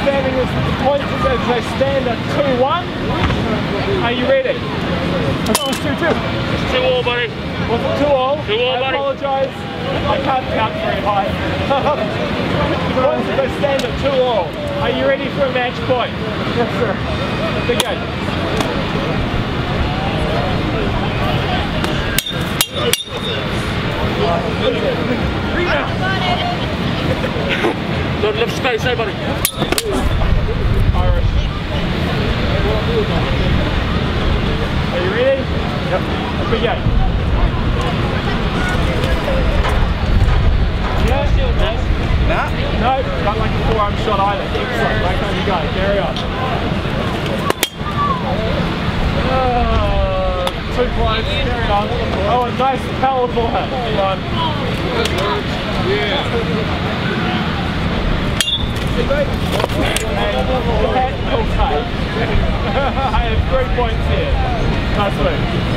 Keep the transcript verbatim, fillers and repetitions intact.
understanding is that the points as they stand are two one. Are you ready? I thought it was two two. It's two all, buddy. Was it two all? two all, I buddy. apologise. I can't count very high. The points as they stand at two all. Are you ready for a match point? Yes, sir. Begin. Don't lift space, hey buddy. Irish. Are you ready? Yep. Begin. Yeah? Nah. No, not like a forearm shot either. Excellent. Back on you go. Carry on. Oh, too close. Carry on. Oh, a nice powerful hit. Come on. Yeah. And the hat will take. I have three points here. Nice move.